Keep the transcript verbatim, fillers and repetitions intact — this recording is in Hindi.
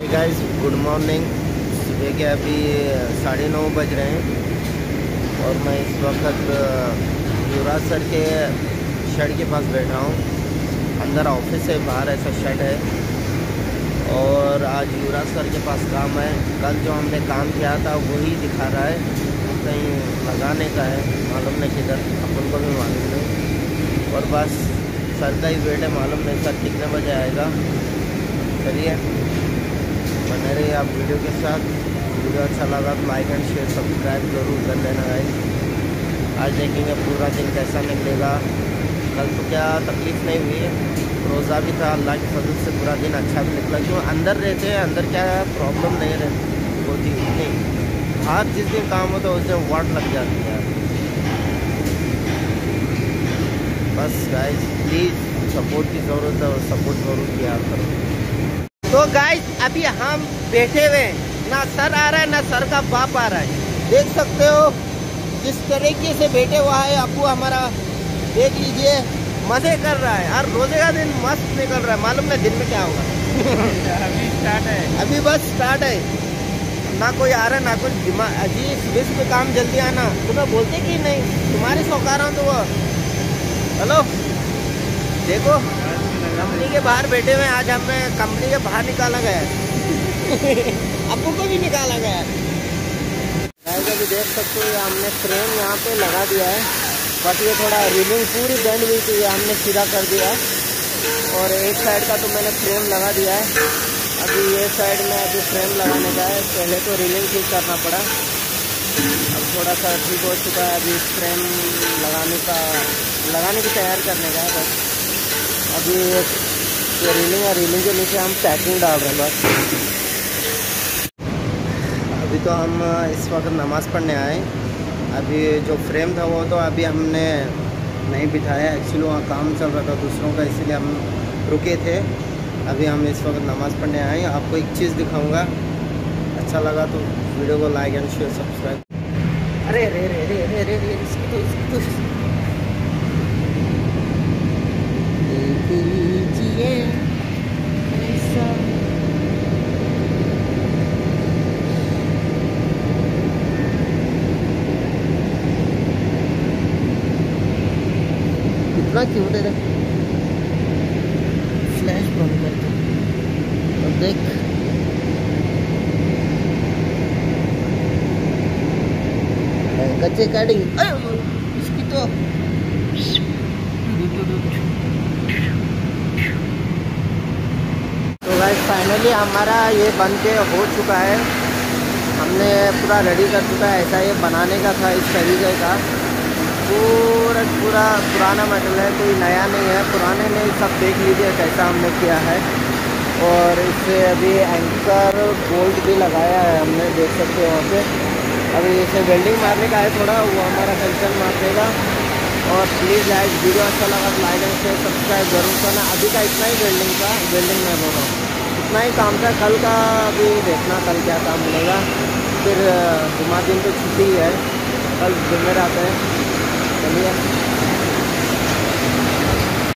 Guys good morning. सुबह के अभी साढ़े नौ बज रहे हैं और मैं इस वक्त युवराज सर के शेड के पास बैठा हूँ। अंदर ऑफिस है, बाहर ऐसा शेड है और आज युवराज सर के पास काम है। कल जो हमने काम किया था वही दिखा रहा है, कहीं लगाने का है, मालूम नहीं किधर, अपन को भी मालूम नहीं। और बस सर का ही वेट है, मालूम नहीं सर कितने बजे आएगा। चलिए बने रहिए आप वीडियो के साथ। वीडियो अच्छा लगा तो लाइक एंड शेयर सब्सक्राइब जरूर कर लेना गाइस। आज देखेंगे पूरा दिन कैसा निकलेगा। कल तो क्या तकलीफ़ नहीं हुई, रोज़ा भी था, अल्लाह के फजल से पूरा दिन अच्छा भी निकला। क्यों अंदर रहते हैं, अंदर क्या प्रॉब्लम नहीं रहती होती उतनी। हाथ जिस दिन काम होता है उस दिन वाट लग जाती है। बस गाइस प्लीज़ सपोर्ट की ज़रूरत है और सपोर्ट ज़रूर किया करो। तो गाइस अभी हम बैठे हुए, ना सर आ रहा है ना सर का बाप आ रहा है। देख सकते हो किस तरीके से बैठे हुआ है अप्पू हमारा, देख लीजिए मज़े कर रहा है। और रोजे का दिन मस्त निकल रहा है, मालूम नहीं दिन में क्या होगा। अभी स्टार्ट है, अभी बस स्टार्ट है, ना कोई आ रहा है ना कुछ। दिमाग अजीब सुबह सुबह काम जल्दी आना, तुम्हें बोलते कि नहीं तुम्हारे सौकार हूँ तो वो। हेलो देखो कंपनी के बाहर बैठे हुए, आज हमें कंपनी के बाहर निकाला गया है। अप्पू को भी निकाला गया है। अभी देख सकते हो हमने फ्रेम यहाँ पे लगा दिया है, बट ये थोड़ा रीलिंग पूरी बैंड हुई थी, हमने सीधा कर दिया है। और एक साइड का तो मैंने फ्रेम लगा दिया है। अभी ये साइड में अभी फ्रेम लगाने का है। पहले तो रीलिंग ठीक करना पड़ा, अब थोड़ा सा ठीक हो चुका है। अभी फ्रेम लगाने का लगाने की तैयार करने का है। बस अभी ये रीलिंग है, रीलिंग के नीचे हम पैकिंग डाल रहे हैं बस। अभी तो हम इस वक्त नमाज़ पढ़ने आए। अभी जो फ्रेम था वो तो अभी हमने नहीं बिठाया, एक्चुअली वहाँ काम चल रहा था दूसरों का, इसीलिए हम रुके थे। अभी हम इस वक्त नमाज़ पढ़ने आए। आपको एक चीज़ दिखाऊंगा, अच्छा लगा तो वीडियो को लाइक एंड शेयर सब्सक्राइब। अरे रे रे रे रे रे रे इसकी तो इसकी तो कितना क्यूट है। फ्लैश बंद कर दो और देख कच्चे काटेंगे इसकी तो। तो गाइस फाइनली हमारा ये बन के हो चुका है, हमने पूरा रेडी कर चुका है। ऐसा ये बनाने का था, इस तरीके का पूरा पूरा पुराना मॉडल है, कोई नया नहीं है, पुराने नहीं, सब देख लीजिए कैसा हमने किया है। और इससे अभी एंकर बोल्ट भी लगाया है हमने, देख सकते हो वहाँ पे। अभी इसे वेल्डिंग मारने का है थोड़ा, वो हमारा कंचन मार देगा। और प्लीज़ लाइक वीडियो अच्छा लगा तो लाइक एंड शेयर सब्सक्राइब जरूर करना। अभी का इतना ही वेल्डिंग का, वेल्डिंग में बोल रहा हूँ, इतना ही काम था। कल का अभी देखना कल क्या काम मिलेगा। फिर जुम्मा दिन तो छुट्टी है, कल जुम्मे आते हैं। चलिए।